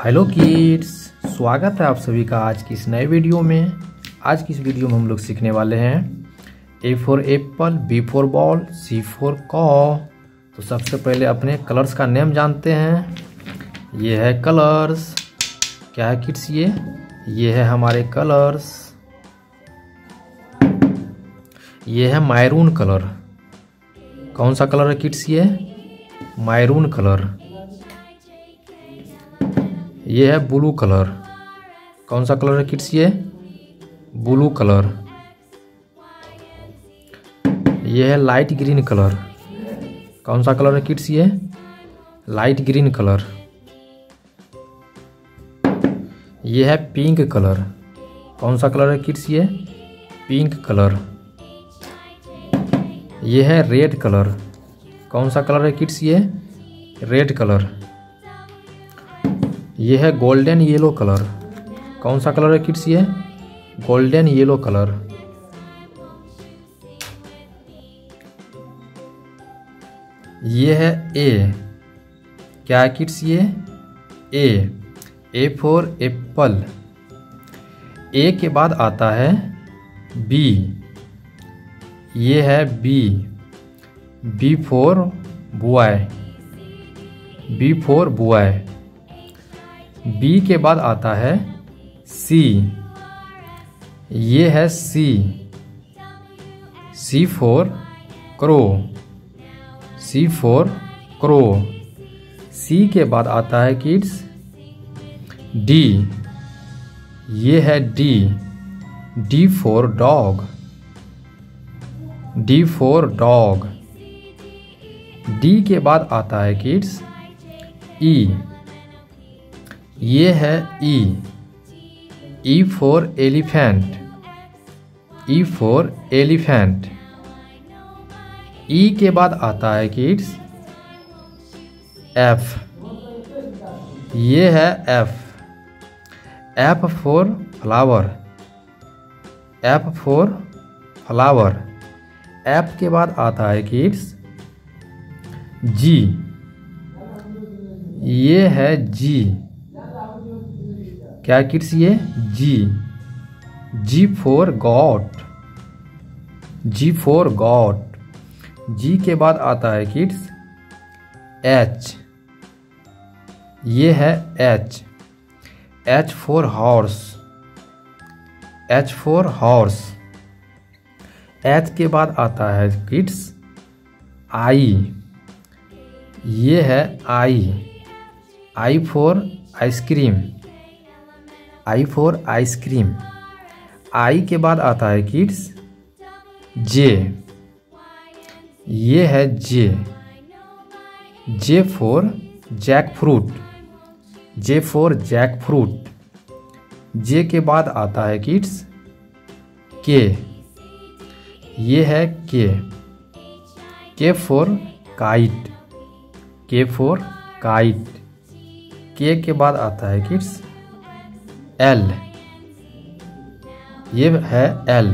Hello kids, स्वागत है आप सभी का आज की इस नए वीडियो में। आज की इस वीडियो में हम लोग सीखने वाले हैं A for apple, B for ball, C for cow. तो सबसे पहले अपने कलर्स का नेम जानते हैं। ये है कलर्स। क्या है किड्स? ये है हमारे कलर्स। ये है मैरून कलर। कौन सा कलर है किड्स? ये मैरून कलर। ये है ब्लू कलर। कौन सा कलर है किड्स? ये ब्लू कलर। ये है लाइट ग्रीन कलर। कौन सा कलर है किड्स? ये लाइट ग्रीन कलर। ये है पिंक कलर। कौन सा कलर है किड्स? ये पिंक कलर। ये है रेड कलर। कौन सा कलर है किड्स? ये रेड कलर। ये है गोल्डन येलो कलर। कौन सा कलर है किड्स? ये गोल्डन येलो कलर। ये है ए। क्या है किड्स? ये ए फॉर एप्पल। ए के बाद आता है बी। ये है B for boy. B for boy. B के बाद आता है सी। ये है C for crow. C for crow. C के बाद आता है किड्स डी। ये है D for dog. D for dog. D के बाद आता है किड्स ई। ये है E for elephant. E for elephant. E के बाद आता है किड्स एफ। ये है F for flower. F for flower. F के बाद आता है किड्स जी। ये है जी। क्या किड्स? ये G for goat. G for goat. G के बाद आता है किड्स एच। ये है H for horse. H for horse. H के बाद आता है किड्स आई। ये है I for ice cream. I for ice cream. I के बाद आता है किड्स जे। ये है J for jackfruit. J for jackfruit. J के बाद आता है किड्स के। ये है के फॉर काइट। के फॉर काइट। के बाद आता है किड्स एल। ये है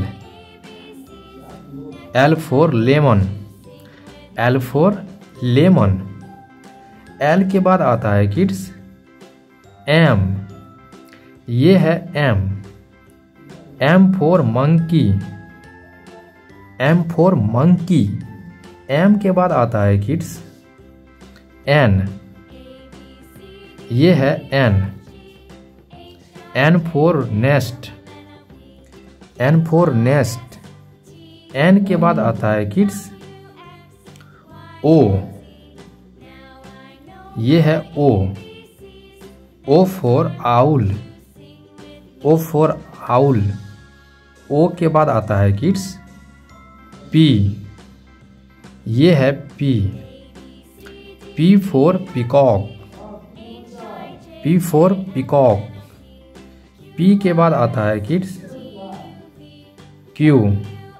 L for lemon. L for lemon. L के बाद आता है किड्स एम। ये है M for monkey. M for monkey. M के बाद आता है किड्स एन। ये है N for nest. N for nest. N के बाद आता है किड्स ओ। ये है O for owl. O for owl. O के बाद आता है किड्स पी। ये है P for peacock. P for peacock. P के बाद आता है किड्स क्यू।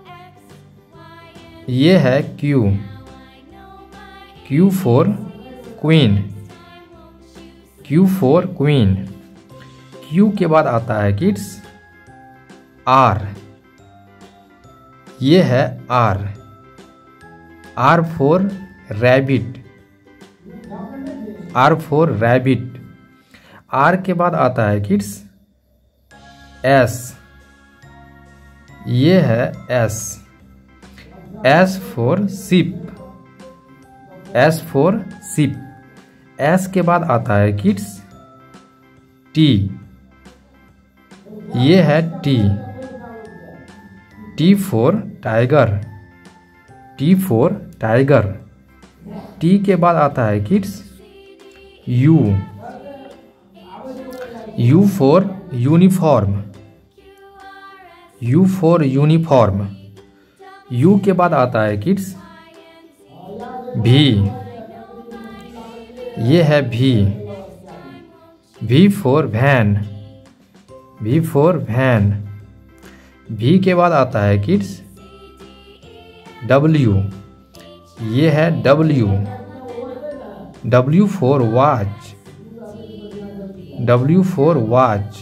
ये है Q for queen. Q for queen. Q के बाद आता है किड्स आर। ये है R for rabbit. R for rabbit. R के बाद आता है किड्स एस, ये है S, S for ship, S for ship. S के बाद आता है किड्स टी, ये है T, T for tiger, T for tiger. T के बाद आता है kids U, U for uniform, U for uniform. U के बाद आता है किड्स भी, ये है V, V for van, V for van. V के बाद आता है किड्स डब्ल्यू, ये है W, W for watch, W for watch,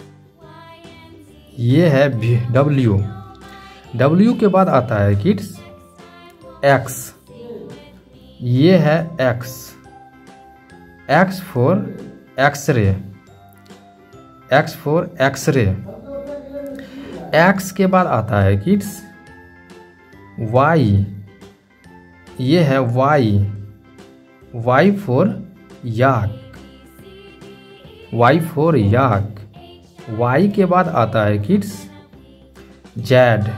ये है डब्ल्यू। डब्ल्यू के बाद आता है किड्स एक्स, ये है X, X for x-ray, X for x-ray. X के बाद आता है किड्स वाई, ये है Y, Y for yak, Y for yak. Y के बाद आता है किड्स जेड,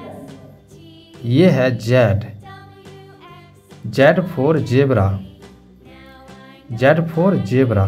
ये है Z, Z for zebra, Z for zebra.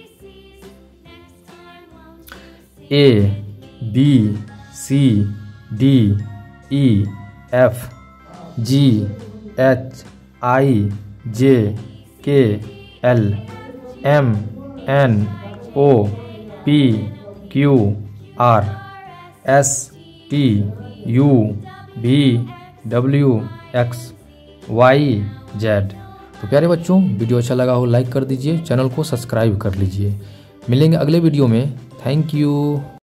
A B C D E F G H I J K L M N O P Q R S T U V W X Y Z. तो प्यारे बच्चों, video अच्छा लगा हो like कर दीजिए, channel को subscribe कर लीजिए। मिलेंगे अगले वीडियो में। Thank you.